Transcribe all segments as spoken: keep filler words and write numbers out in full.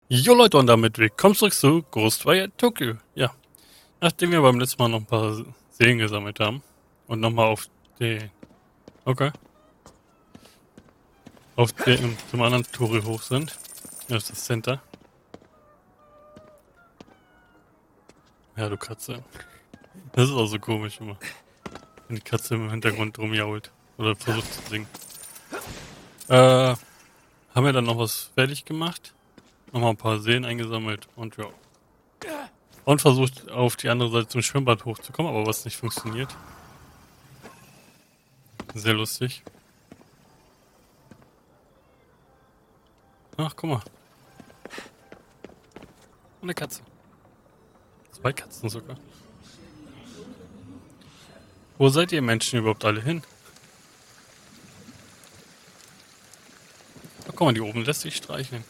Jo Leute, und damit willkommen zurück zu Ghostwire Tokyo. Ja, nachdem wir beim letzten Mal noch ein paar Seelen gesammelt haben und nochmal auf den, okay, auf den, zum anderen Tore hoch sind, das ist das Center. Ja, du Katze. Das ist auch so komisch immer, wenn die Katze im Hintergrund rumjault oder versucht zu singen. Äh, haben wir dann noch was fertig gemacht, nochmal ein paar Seelen eingesammelt und ja. Und versucht auf die andere Seite zum Schwimmbad hochzukommen, aber was nicht funktioniert. Sehr lustig. Ach, guck mal. Eine Katze. Zwei Katzen sogar. Wo seid ihr Menschen überhaupt alle hin? Ach, guck mal, die oben lässt sich streicheln.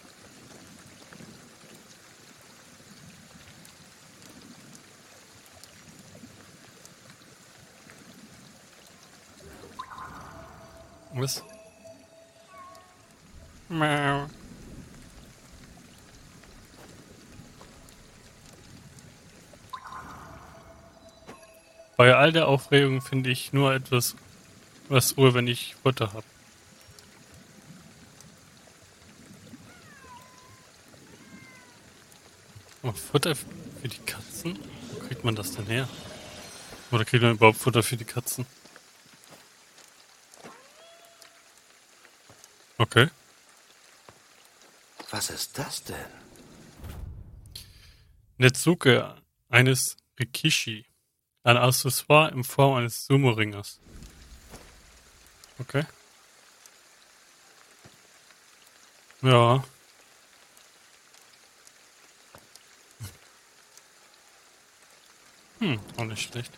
Was? Miau. Bei all der Aufregung finde ich nur etwas, was Ruhe, wenn ich Futter habe. Oh, Futter für die Katzen? Wo kriegt man das denn her? Oder kriegt man überhaupt Futter für die Katzen? Okay. Was ist das denn? Netsuke eines Rikishi. Ein Accessoire in Form eines Sumo-Ringers. Okay. Ja. Hm, auch nicht schlecht.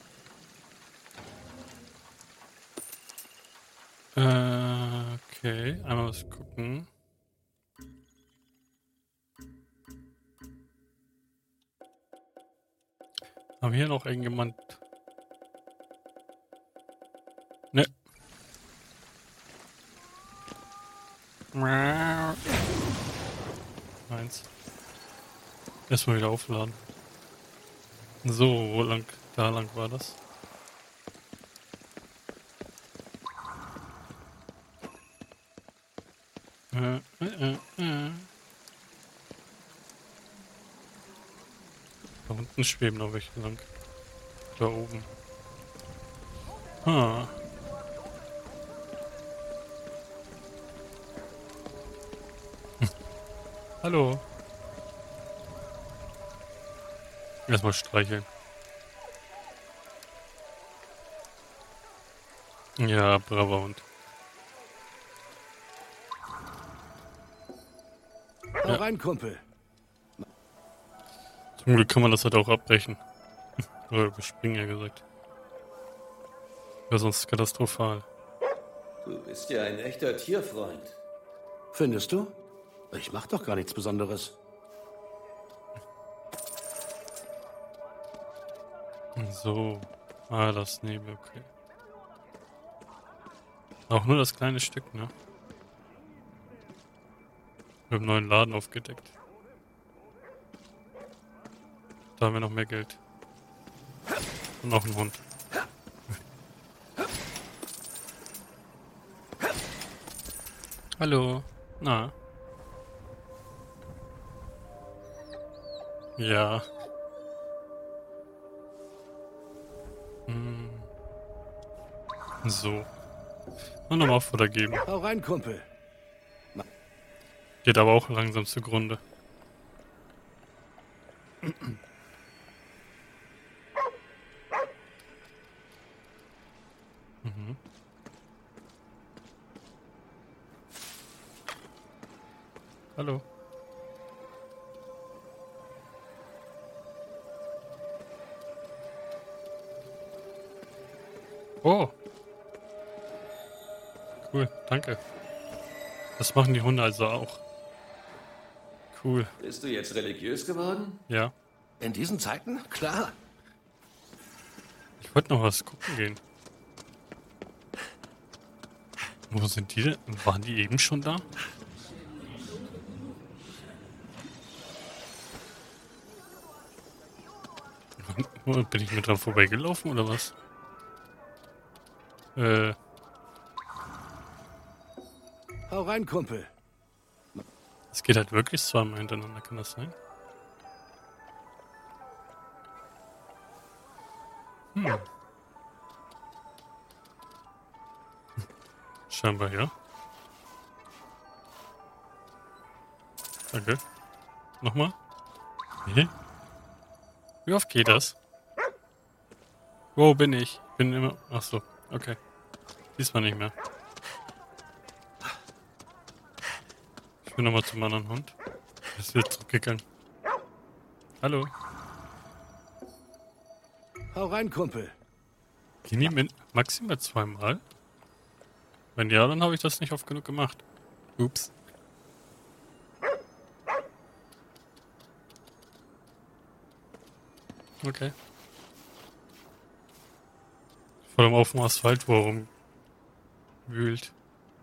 Äh, okay. Einmal was gucken. Haben wir hier noch irgendjemand? Ne. Eins. Erstmal wieder aufladen. So, wo lang? Da lang war das. Äh, äh, äh, äh. Da unten schweben noch welche lang. Da oben. Ah. Hallo. Erstmal streicheln. Ja, braver Hund. Hau Ja. rein, Kumpel. Zum Glück kann man das halt auch abbrechen. Oder überspringen, ja gesagt. Wäre sonst katastrophal. Du bist ja ein echter Tierfreund. Findest du? Ich mach doch gar nichts Besonderes. So. Ah, das Nebel, okay. Auch nur das kleine Stück, ne? Wir haben einen neuen Laden aufgedeckt. Da haben wir noch mehr Geld. Und noch einen Hund. Hallo. Na. Ja. Hm. So. Und nochmal Futter geben. Hau rein, Kumpel. Geht aber auch langsam zugrunde. Mhm. Hallo. Oh. Cool, danke. Das machen die Hunde also auch. Cool. Bist du jetzt religiös geworden? Ja. In diesen Zeiten? Klar. Ich wollte noch was gucken gehen. Wo sind die denn? Waren die eben schon da? Bin ich mir dran vorbeigelaufen oder was? Äh, Hau rein, Kumpel. es geht halt wirklich zweimal hintereinander, kann das sein? Hm. Scheinbar ja. Danke. Nochmal? Nee. Wie oft geht das? Wo bin ich? Bin immer... Ach so, okay. Diesmal nicht mehr. Ich bin nochmal zum anderen Hund. Ist wieder zurückgegangen. Hallo. Hau rein, Kumpel. Gehen die min maximal zweimal? Wenn ja, dann habe ich das nicht oft genug gemacht. Ups. Okay. Vor allem auf dem Asphalt, wo er rumwühlt.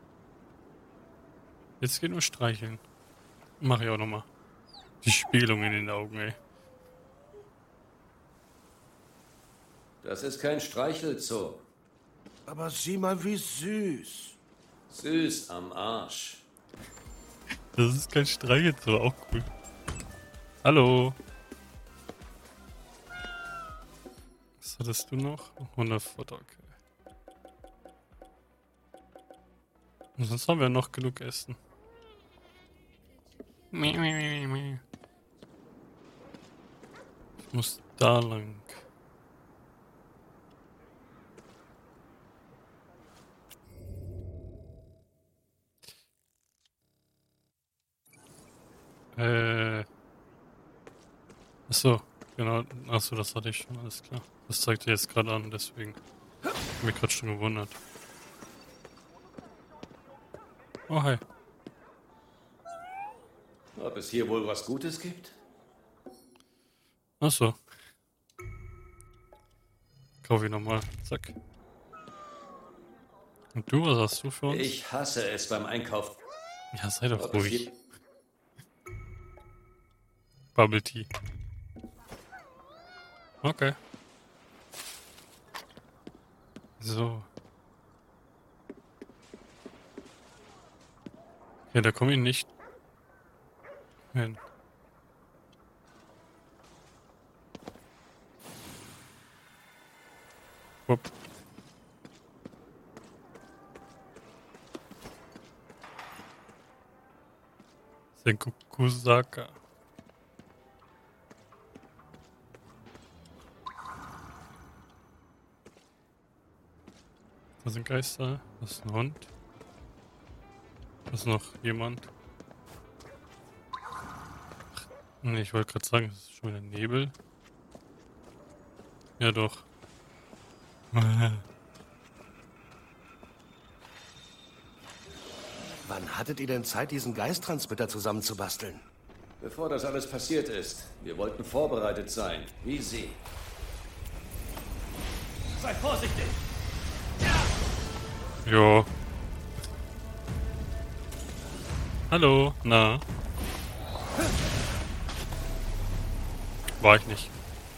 Jetzt geht nur streicheln. Mach ich auch nochmal. Die Spiegelung in den Augen, ey. Das ist kein Streichelzoo. Aber sieh mal, wie süß. Süß am Arsch. Das ist kein Streichelzoo, auch cool. Hallo. Was hattest du noch? Hundefutter, okay. Und sonst haben wir noch genug Essen. Ich muss da lang. Äh. Achso, genau. Achso, das hatte ich schon, alles klar. Das zeigt er jetzt gerade an, deswegen. Ich hab mich gerade schon gewundert. Oh, hi. Ob es hier wohl was Gutes gibt? Achso. Kauf ich nochmal. Zack. Und du, was hast du für uns? Ich hasse es beim Einkaufen. Ja, sei doch Ob es ruhig. hier- Bubble Tea. Okay. So. Ja, da komme ich nicht hin. Wupp. Senkokusaka. Da sind Geister. Das ist ein Hund. Da ist noch jemand. Ach, nee, ich wollte gerade sagen, es ist schon wieder Nebel. Ja, doch. Wann hattet ihr denn Zeit, diesen Geisttransmitter zusammenzubasteln? Bevor das alles passiert ist, wir wollten vorbereitet sein, wie Sie. Sei vorsichtig! Jo. Hallo, na. War ich nicht.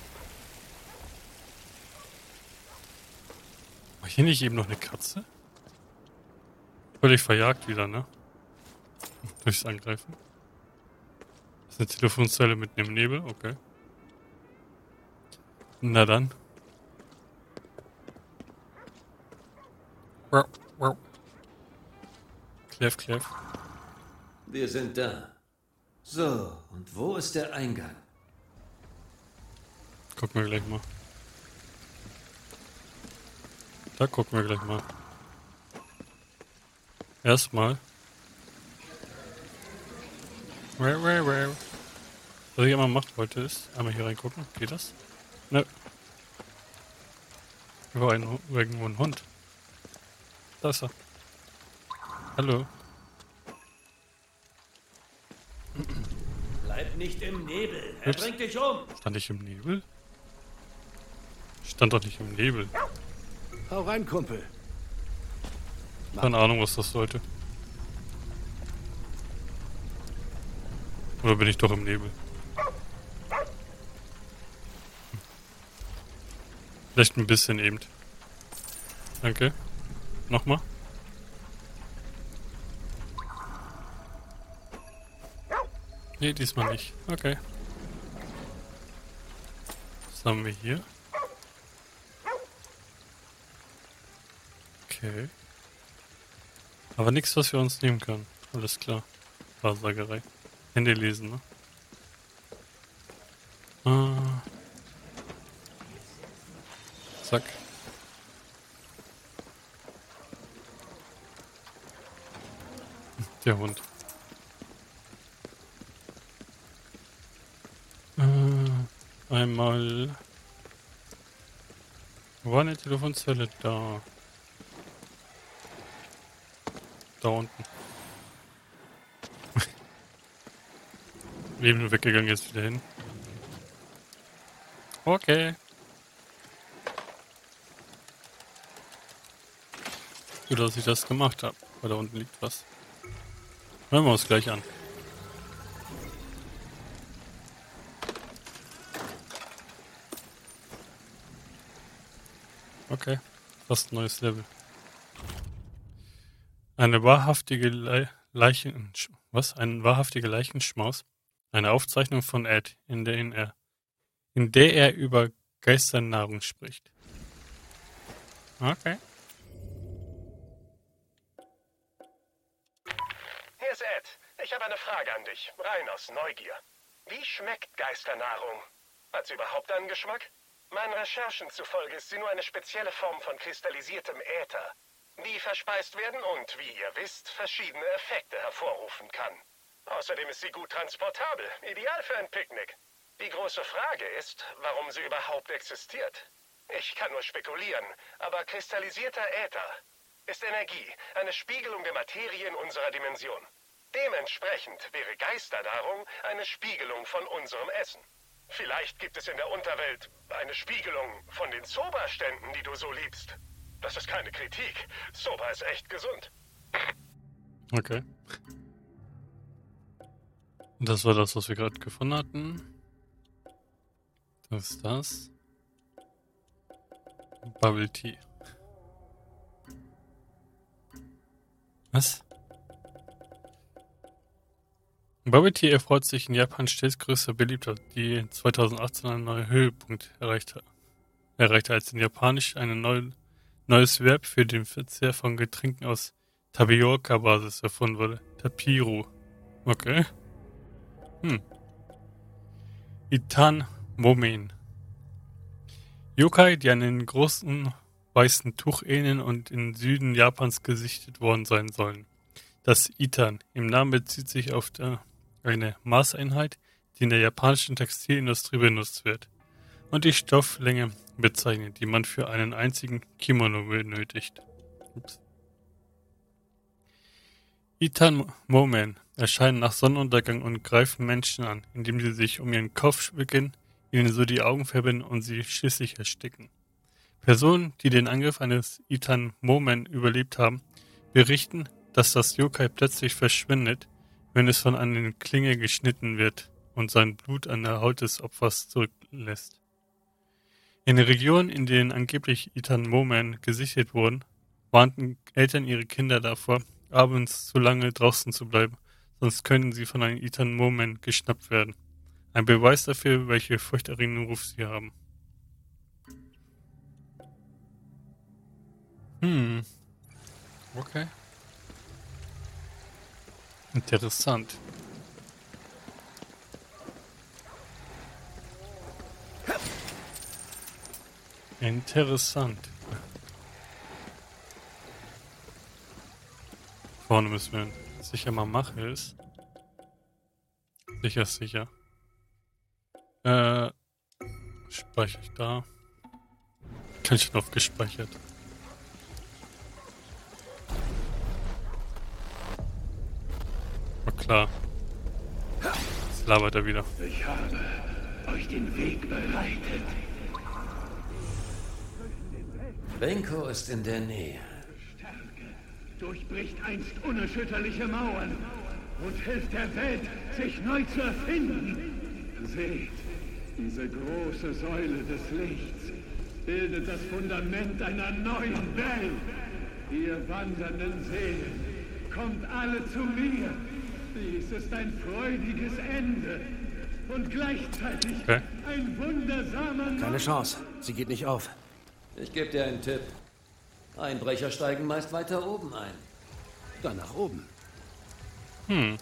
War hier nicht eben noch eine Katze? Völlig verjagt wieder, ne? Durchs Angreifen. Das ist eine Telefonzelle mitten im Nebel, okay. Na dann. Wow, wow. Kleff, kleff. Wir sind da. So, und wo ist der Eingang? Gucken wir gleich mal. Da gucken wir gleich mal. Erstmal. Was ich einmal machen wollte, ist einmal hier reingucken. Geht das? Ne. Wo ein, irgendwo ein Hund. Da ist er. Hallo. Bleib nicht im Nebel. Er Ups. bringt dich um. Stand ich im Nebel? Stand doch nicht im Nebel. Hau rein, Kumpel. Keine Ahnung, was das sollte. Oder bin ich doch im Nebel? Vielleicht ein bisschen eben. Danke. Nochmal. Nee, diesmal nicht. Okay. Was haben wir hier? Okay. Aber nichts, was wir uns nehmen können. Alles klar. Wahrsagerei. Hände lesen, ne? Ah. Zack. Der Hund. Äh, einmal. Wo war eine Telefonzelle? Da. Da unten. Eben weggegangen, jetzt wieder hin. Okay. Gut, dass ich das gemacht habe. Weil da unten liegt was. Hören wir uns gleich an. Okay. Fast ein neues Level. Eine wahrhaftige Le Leichen... Was? Ein wahrhaftiger Leichenschmaus? Eine Aufzeichnung von Ed, in der er, in der er über Geisternahrung spricht. Okay. Hier ist Ed. Ich habe eine Frage an dich, rein aus Neugier. Wie schmeckt Geisternahrung? Hat sie überhaupt einen Geschmack? Meinen Recherchen zufolge ist sie nur eine spezielle Form von kristallisiertem Äther, die verspeist werden und, wie ihr wisst, verschiedene Effekte hervorrufen kann. Außerdem ist sie gut transportabel, ideal für ein Picknick. Die große Frage ist, warum sie überhaupt existiert. Ich kann nur spekulieren, aber kristallisierter Äther ist Energie, eine Spiegelung der Materie in unserer Dimension. Dementsprechend wäre Geisternahrung eine Spiegelung von unserem Essen. Vielleicht gibt es in der Unterwelt eine Spiegelung von den Soba-Ständen, die du so liebst. Das ist keine Kritik. Soba ist echt gesund. Okay. Das war das, was wir gerade gefunden hatten. Das ist das. Bubble Tea. Was? Bubble Tea erfreut sich in Japan stets größter Beliebtheit, die zweitausendachtzehn einen neuen Höhepunkt erreichte, erreichte als in Japanisch ein neu, neues Verb für den Verzehr von Getränken aus Tapioca-Basis erfunden wurde. Tapiru. Okay. Hm. Itan Momen. Yokai, die einen großen weißen Tuch ähneln und im Süden Japans gesichtet worden sein sollen. Das Itan im Namen bezieht sich auf der, eine Maßeinheit, die in der japanischen Textilindustrie benutzt wird, und die Stofflänge bezeichnet, die man für einen einzigen Kimono benötigt. Ups. Itan Momen erscheinen nach Sonnenuntergang und greifen Menschen an, indem sie sich um ihren Kopf wickeln, ihnen so die Augen verbinden und sie schließlich ersticken. Personen, die den Angriff eines Itan Momen überlebt haben, berichten, dass das Yokai plötzlich verschwindet, wenn es von einer Klinge geschnitten wird und sein Blut an der Haut des Opfers zurücklässt. In Regionen, in denen angeblich Itan Momen gesichtet wurden, warnten Eltern ihre Kinder davor, abends zu lange draußen zu bleiben, sonst können sie von einem Itan Momen geschnappt werden. Ein Beweis dafür, welche furchterregenden Ruf sie haben. Hm. Okay. Interessant. Interessant. Vorne müssen wir sicher mal machen ist. Sicher, sicher. Äh, speichere ich da. Kann ich noch gespeichert. War klar. Jetzt labert er wieder. Ich habe euch den Weg bereitet. Benko ist in der Nähe. Stärke durchbricht einst unerschütterliche Mauern und hilft der Welt, sich neu zu erfinden. Seht, diese große Säule des Lichts bildet das Fundament einer neuen Welt. Ihr wandernden Seelen, kommt alle zu mir. Dies ist ein freudiges Ende und gleichzeitig Okay. ein wundersamer Keine Chance. Sie geht nicht auf. Ich gebe dir einen Tipp. Einbrecher steigen meist weiter oben ein. Dann nach oben. Hm.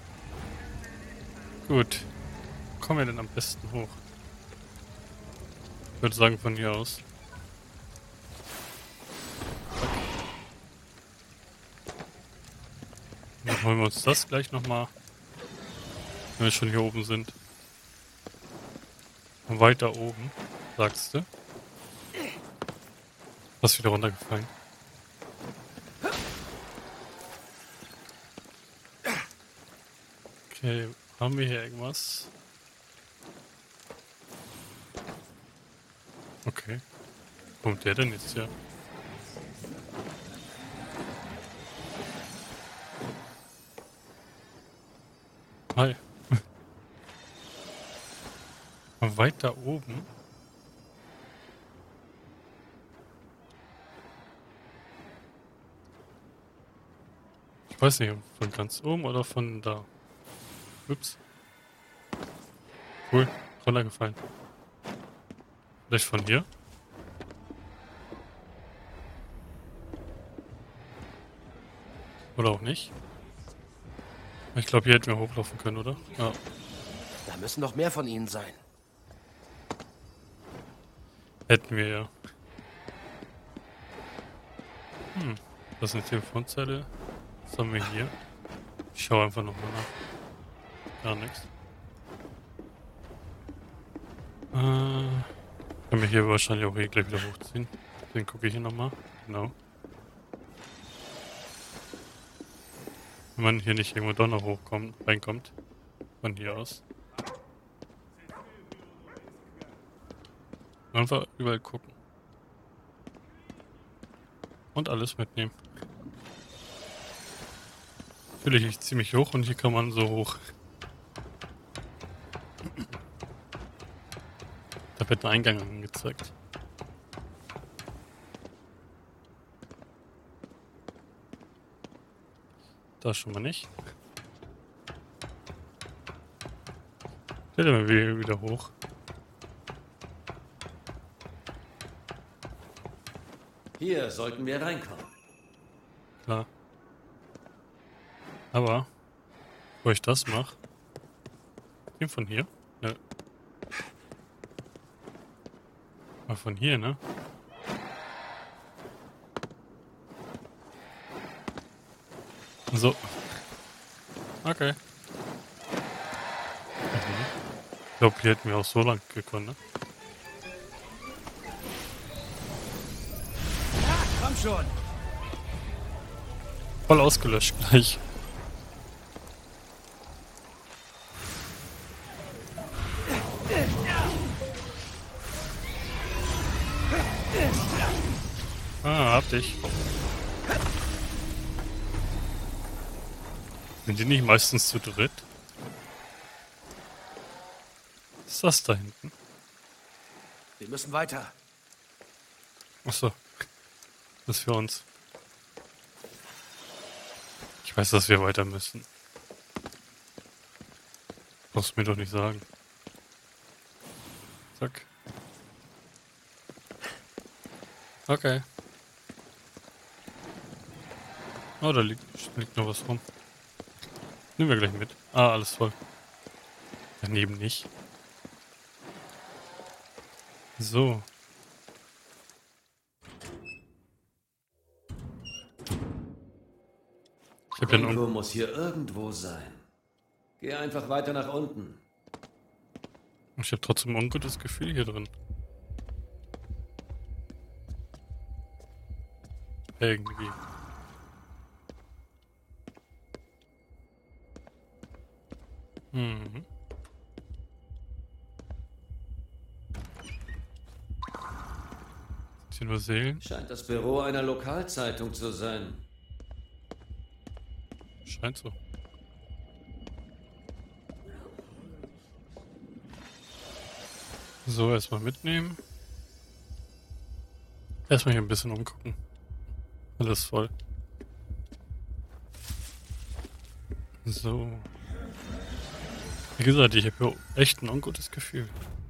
Gut. Kommen wir denn am besten hoch? Ich würde sagen von hier aus. Dann holen wir uns das gleich nochmal. Wenn wir schon hier oben sind. Und weiter oben, sagst du? Was wieder runtergefallen? Okay, haben wir hier irgendwas? Okay. Wo kommt der denn jetzt her? Hi. Und weiter oben. Ich weiß nicht, von ganz oben oder von da. Ups. Cool, runtergefallen. Vielleicht von hier? Oder auch nicht? Ich glaube, hier hätten wir hochlaufen können, oder? Ja. Da müssen noch mehr von ihnen sein. Hätten wir ja. Hm. Das ist eine Telefonzelle. Was haben wir hier? Ich schaue einfach nochmal nach. Gar nichts. Äh. Kann mich hier wahrscheinlich auch hier gleich wieder hochziehen. Den gucke ich hier nochmal. Genau. Wenn man hier nicht irgendwo doch noch hochkommt, reinkommt. Von hier aus. Einfach überall gucken. Und alles mitnehmen. Natürlich, ich ziehe mich hoch und hier kann man so hoch. Da wird ein Eingang angezeigt. Da schon mal nicht. Stell wir wieder hoch. Hier sollten wir reinkommen. Klar. Aber, bevor ich das mache, gehen von hier. Ja. Mal von hier, ne? So. Okay. Mhm. Ich glaube, hier hätten wir auch so lang gekonnt, ne? Komm schon! Voll ausgelöscht gleich. Ah, hab dich. Sind die nicht meistens zu dritt? Was ist das da hinten? Wir müssen weiter. Achso. Das ist für uns. Ich weiß, dass wir weiter müssen. Brauchst du mir doch nicht sagen. Zack. Okay. Oh, da liegt, liegt noch was rum. Nehmen wir gleich mit. Ah, alles voll. Daneben nicht. So. Ich hab ja Rico noch... muss hier irgendwo sein. Geh einfach weiter nach unten. Ich habe trotzdem ein ungutes Gefühl hier drin. Irgendwie. Mhm. Sind hier nur Seelen? Scheint das Büro einer Lokalzeitung zu sein. Scheint so. So, erstmal mitnehmen. Erstmal hier ein bisschen umgucken. Alles voll. So. Wie gesagt, ich habe hier echt ein ungutes Gefühl.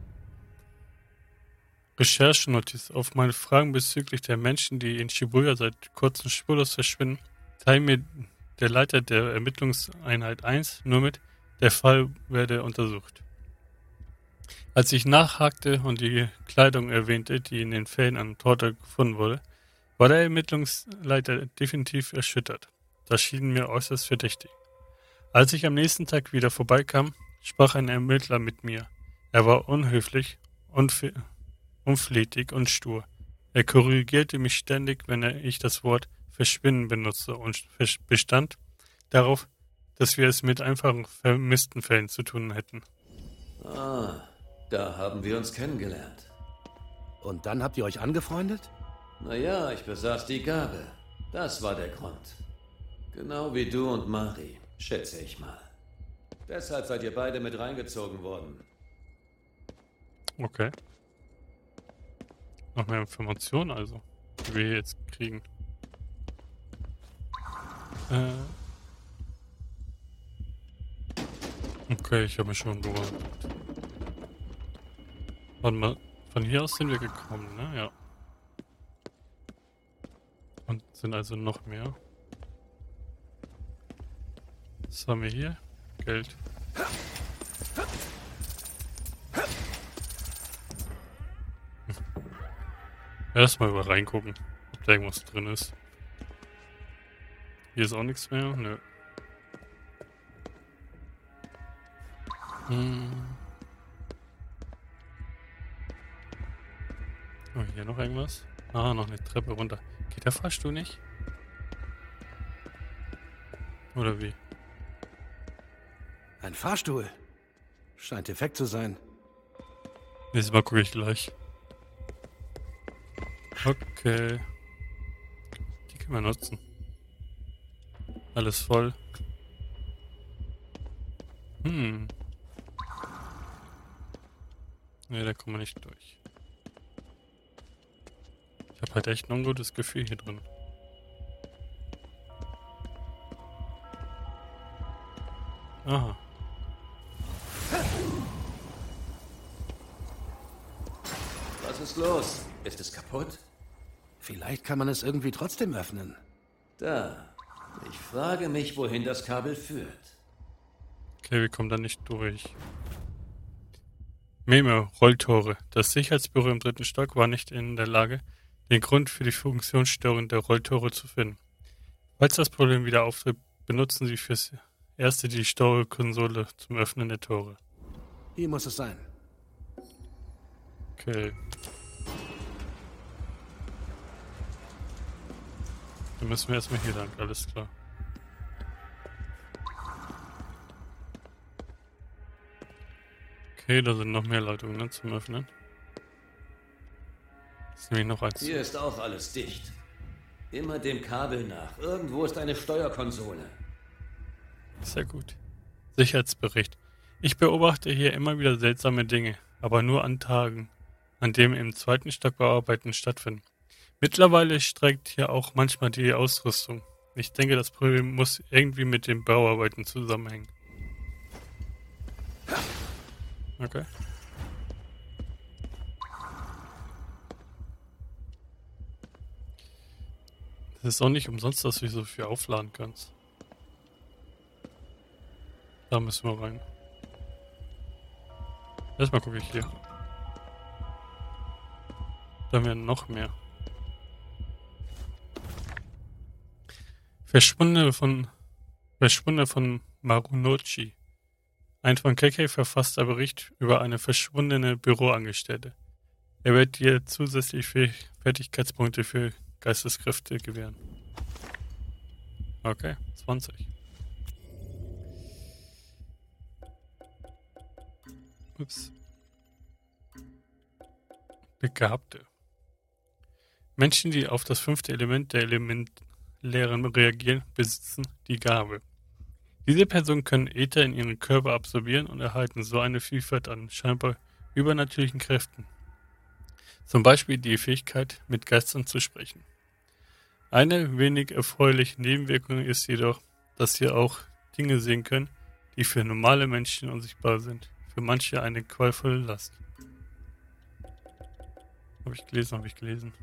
Recherchenotiz. Auf meine Fragen bezüglich der Menschen, die in Shibuya seit kurzem spurlos verschwinden, teilt mir der Leiter der Ermittlungseinheit eins nur mit, der Fall werde untersucht. Als ich nachhakte und die Kleidung erwähnte, die in den Fällen an Torte gefunden wurde, war der Ermittlungsleiter definitiv erschüttert. Das schien mir äußerst verdächtig. Als ich am nächsten Tag wieder vorbeikam, sprach ein Ermittler mit mir. Er war unhöflich, unf- unflätig und stur. Er korrigierte mich ständig, wenn er ich das Wort verschwinden benutzte und bestand darauf, dass wir es mit einfachen vermissten Fällen zu tun hätten. Ah, da haben wir uns kennengelernt. Und dann habt ihr euch angefreundet? Naja, ich besaß die Gabe. Das war der Grund. Genau wie du und Mari, schätze ich mal. Deshalb seid ihr beide mit reingezogen worden. Okay. Noch mehr Informationen also, die wir jetzt kriegen. Äh. Okay, ich habe mich schon gewundert. Warte mal, von hier aus sind wir gekommen, ne? Ja. Und sind also noch mehr. Was haben wir hier? Geld. Erstmal über reingucken, ob da irgendwas drin ist. Hier ist auch nichts mehr. Nö. Hm. Oh, hier noch irgendwas? Ah, noch eine Treppe runter. Geht der Fahrstuhl nicht? Oder wie? Ein Fahrstuhl. Scheint defekt zu sein. Nächstes Mal gucke ich gleich. Okay. Die können wir nutzen. Alles voll. Hm. Ne, da kommen wir nicht durch. Ich habe halt echt ein ungutes Gefühl hier drin. Aha. Was ist los? Ist es kaputt? Vielleicht kann man es irgendwie trotzdem öffnen. Da. Ich frage mich, wohin das Kabel führt. Okay, wir kommen da nicht durch. Memo, Rolltore. Das Sicherheitsbüro im dritten Stock war nicht in der Lage, den Grund für die Funktionsstörung der Rolltore zu finden. Falls das Problem wieder auftritt, benutzen Sie fürs Erste die Steuerkonsole zum Öffnen der Tore. Hier muss es sein. Okay. Dann müssen wir erstmal hier lang, alles klar. Okay, da sind noch mehr Leitungen, ne, zum Öffnen. Das ist nämlich noch eins. Hier ist auch alles dicht. Immer dem Kabel nach. Irgendwo ist eine Steuerkonsole. Sehr gut. Sicherheitsbericht. Ich beobachte hier immer wieder seltsame Dinge, aber nur an Tagen, an denen im zweiten Stock Bauarbeiten stattfinden. Mittlerweile streikt hier auch manchmal die Ausrüstung. Ich denke, das Problem muss irgendwie mit den Bauarbeiten zusammenhängen. Okay. Das ist auch nicht umsonst, dass du so viel aufladen kannst. Da müssen wir rein. Erstmal gucke ich hier. Da haben wir noch mehr. Verschwundene von Verschwundene von Marunouchi. Ein von K K verfasster Bericht über eine verschwundene Büroangestellte. Er wird dir zusätzlich Fertigkeitspunkte für Geisteskräfte gewähren. Okay, zwanzig. Ups. Begabte. Menschen, die auf das fünfte Element der Elementlehren reagieren, besitzen die Gabe. Diese Personen können Äther in ihren Körper absorbieren und erhalten so eine Vielfalt an scheinbar übernatürlichen Kräften. Zum Beispiel die Fähigkeit, mit Geistern zu sprechen. Eine wenig erfreuliche Nebenwirkung ist jedoch, dass sie auch Dinge sehen können, die für normale Menschen unsichtbar sind. Für manche eine qualvolle Last. Habe ich gelesen, habe ich gelesen.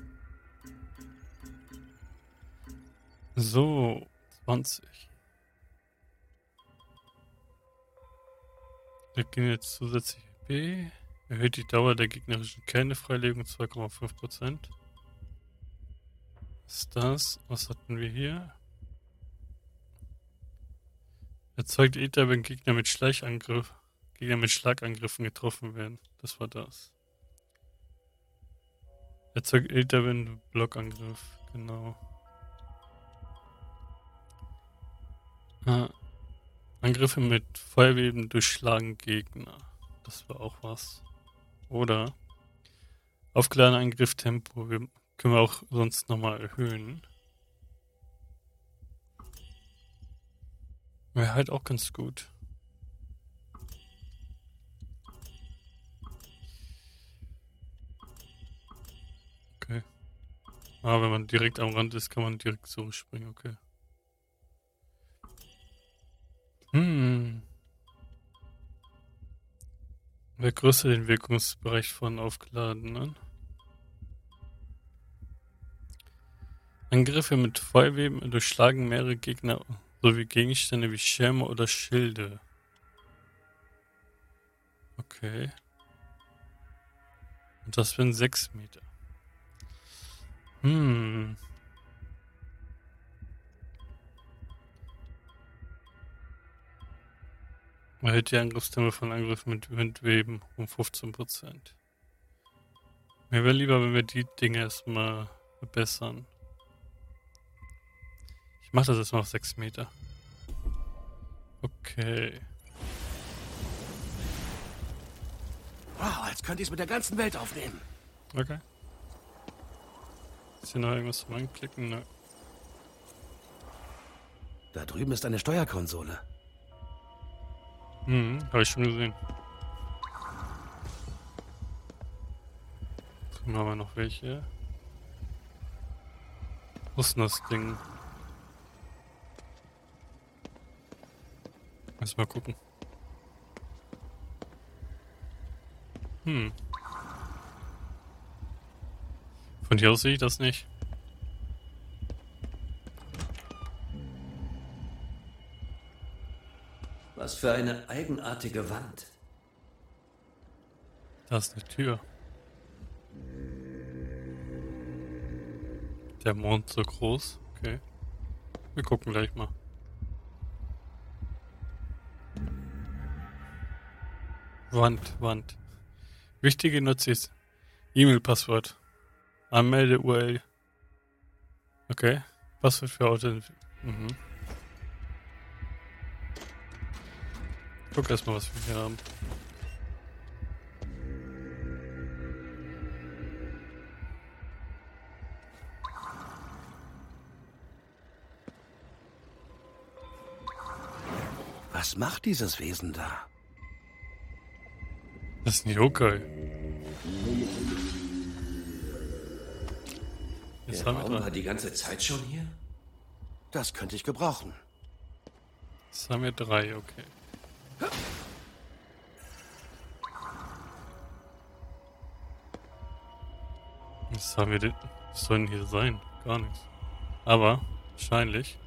So, zwanzig. Wir gehen jetzt zusätzlich B. Erhöht die Dauer der gegnerischen Kernefreilegung zwei Komma fünf Prozent. Was ist das? Was hatten wir hier? Erzeugt Ether, wenn Gegner mit Schleichangriff, Gegner mit Schlagangriffen getroffen werden. Das war das. Erzeugt Ether, wenn Blockangriff. Genau. Ah. Angriffe mit Feuerweben durchschlagen Gegner. Das war auch was. Oder aufgeladener Angrifftempo. Wir können wir auch sonst nochmal erhöhen. Wäre halt auch ganz gut. Okay. Ah, wenn man direkt am Rand ist, kann man direkt zurückspringen. Okay. Hm. Wer größer den Wirkungsbereich von aufgeladenen? Angriffe mit Feuerweben durchschlagen mehrere Gegner sowie Gegenstände wie Schirme oder Schilde. Okay. Und das wären sechs Meter. Hm. Erhöht die Angriffstempo von Angriffen mit Windweben um fünfzehn Prozent. Mir wäre lieber, wenn wir die Dinge erstmal verbessern. Ich mache das jetzt mal auf sechs Meter. Okay. Wow, als könnte ich es mit der ganzen Welt aufnehmen. Okay. Ist hier noch irgendwas zum Anklicken? Ne. Da drüben ist eine Steuerkonsole. Hm, habe ich schon gesehen. Drüben haben wir noch welche. Wo ist denn das Ding? Lass mal gucken. Hm. Von hier aus sehe ich das nicht. Was für eine eigenartige Wand. Da ist eine Tür. Der Mond so groß. Okay. Wir gucken gleich mal. Wand, Wand. Wichtige Notiz. E-Mail-Passwort. Anmelde-U R L. Okay. Passwort für Authentifizierung. Mhm. Guck erstmal, was wir hier haben. Was macht dieses Wesen da? Das ist ein Yokai. Jetzt Der haben wir Raum war drei. die ganze Zeit schon hier? Das könnte ich gebrauchen. Jetzt haben wir drei, okay. Was haben wir denn? Was soll denn hier sein? Gar nichts. Aber, wahrscheinlich.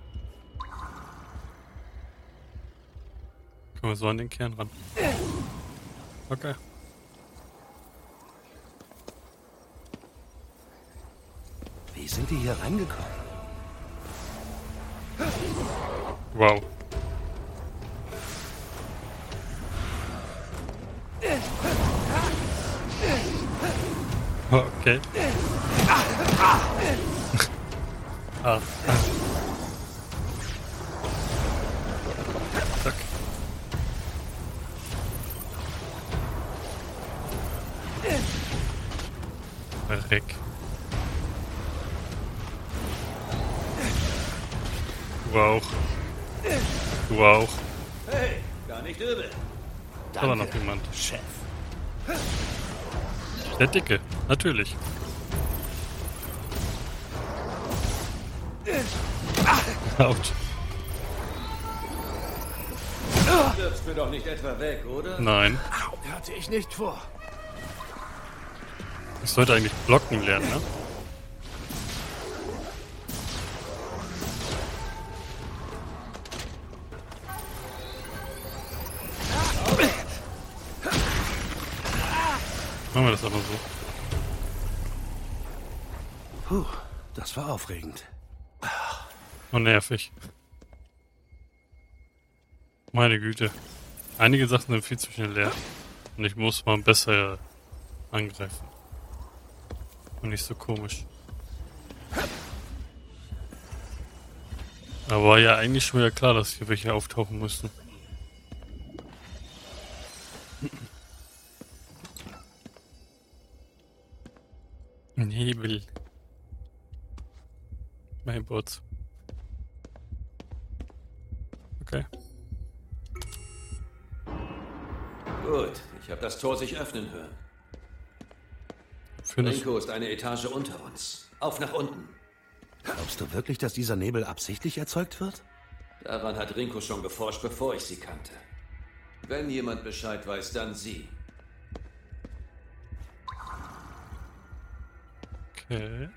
Können wir so an den Kern ran. Okay. Wie sind die hier reingekommen? Wow. Okay. Ah. Zack. Verreck. Du auch. Du auch. Hey, gar nicht übel. Da war noch jemand. Chef. Der Dicke, natürlich. Autsch. Wirfst mir doch nicht etwa weg, oder? Nein. Hatte ich nicht vor. Ich sollte eigentlich blocken lernen, ne? Machen wir das aber so. Puh, das war aufregend. Und nervig. Meine Güte. Einige Sachen sind viel zu schnell leer. Und ich muss mal besser angreifen. Und nicht so komisch. Aber war ja eigentlich schon wieder klar, dass hier welche auftauchen müssen. Nebel. Mein Bot. Okay. Gut, ich habe das Tor sich öffnen hören. Für das Rinko ist eine Etage unter uns. Auf nach unten. Glaubst du wirklich, dass dieser Nebel absichtlich erzeugt wird? Daran hat Rinko schon geforscht, bevor ich sie kannte. Wenn jemand Bescheid weiß, dann sie. Okay.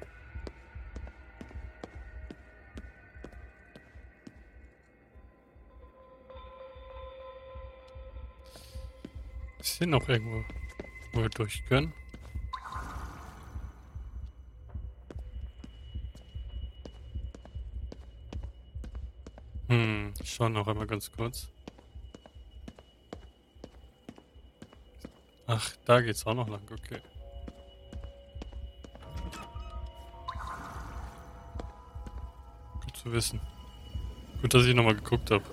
Ist hier noch irgendwo, wo wir durch können? Hm, schauen noch einmal ganz kurz. Ach, da geht's auch noch lang, okay. Gut zu wissen. Gut, dass ich nochmal geguckt habe.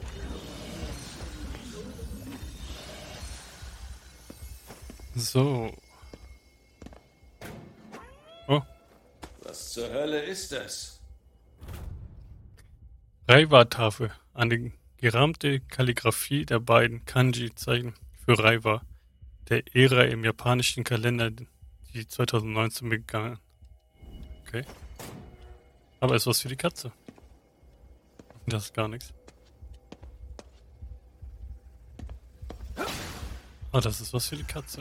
So. Oh. Was zur Hölle ist das? Reiwa-Tafel. Eine gerahmte Kalligraphie der beiden Kanji-Zeichen für Reiwa, der Ära im japanischen Kalender, die zweitausendneunzehn begann. Okay. Aber ist was für die Katze. Das ist gar nichts. Ah, das ist was für die Katze.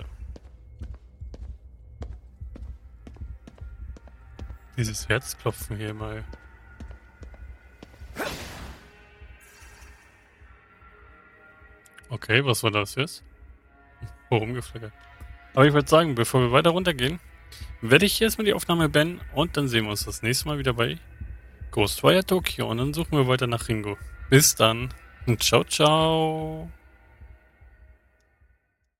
Dieses Herzklopfen hier mal. Okay, was war das jetzt? Rumgeflackert. Aber ich würde sagen, bevor wir weiter runtergehen, werde ich erstmal die Aufnahme beenden und dann sehen wir uns das nächste Mal wieder bei Ghostwire Tokyo und dann suchen wir weiter nach Ringo. Bis dann und ciao, ciao.